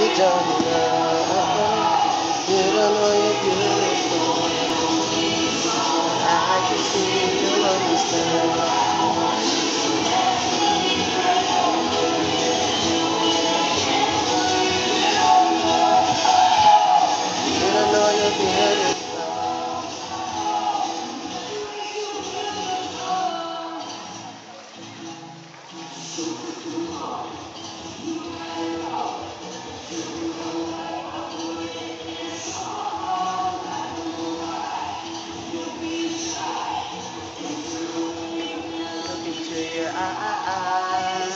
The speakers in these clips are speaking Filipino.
don't know. You don't know you're beautiful. I can see you understand. You don't know you're beautiful. Look into your eyes.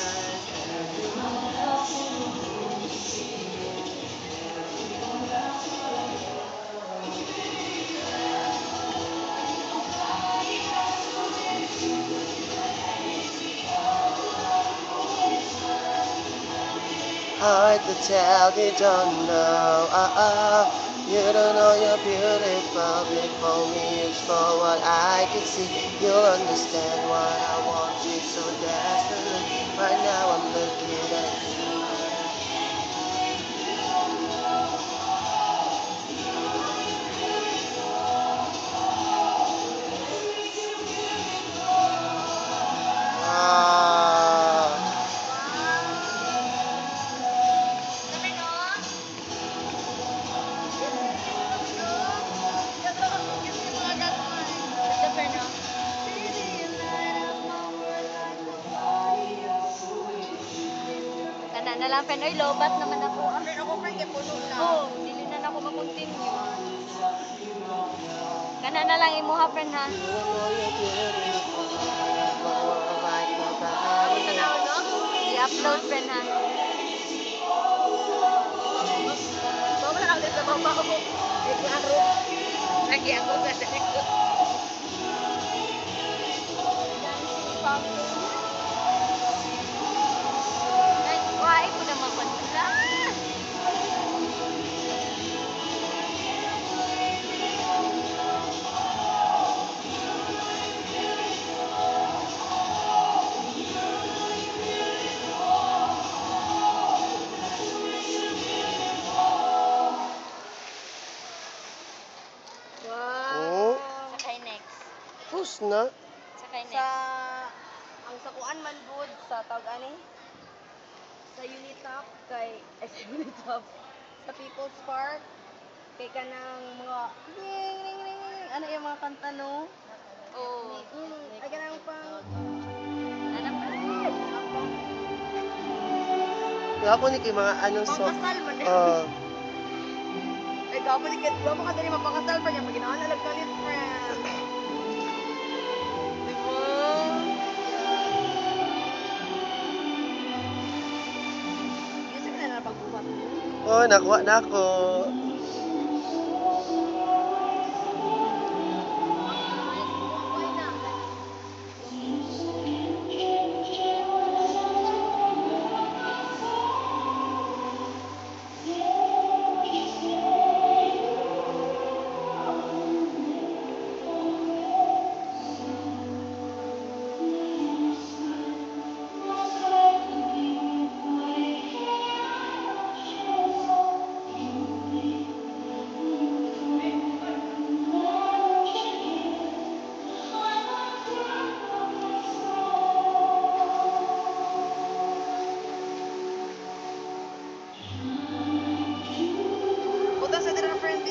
Hard to tell, you don't know. You don't know you're beautiful. Before me, it's for what I can see. You'll understand what I want you so desperately. Right now, I'm looking at you. Ah. Kana na lang pen oy lobat naman ako. Amrin ako kay puno na. Oh, dili na ako mag-continue. Kana na lang imuha pen ha. You don't know you're beautiful. Like nobody else. I-upload pen ha. Bawal na ulit sa baba ko. Eh klaro. Lagi ako sa likod. Dancing fountain. Why ko na magpadala? Oh, Sakay next. tapos na. Sakay next. Ang sakuan man good sa tawag ani sa Unitop kay sa Unitop sa People's Park kay kanang mga ring ring ring ring ano yung mga kanta no Oh. ay kanang pang Ano pa? Gapo ni kay mga ano so. pangkasal man ay gapo ni kay gapo ka dali mapangkasal pa niya maginaan alag kalit friend di ba kasi na na pagbuhat Oh, nakuha na ako. Puta sa dira friend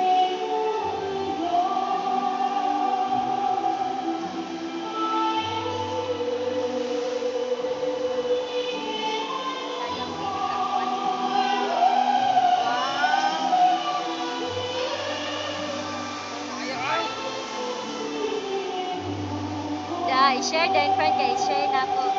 I-share din friend kay i-share na ako.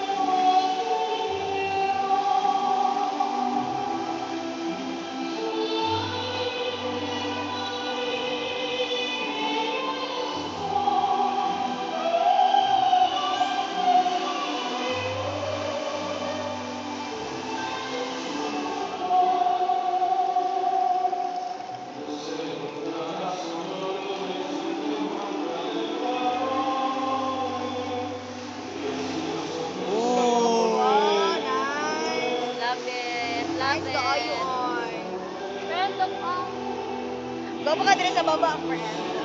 Ooh. Love it. Love Nice it. kaayo ay. Baba ka diri sa baba, friend.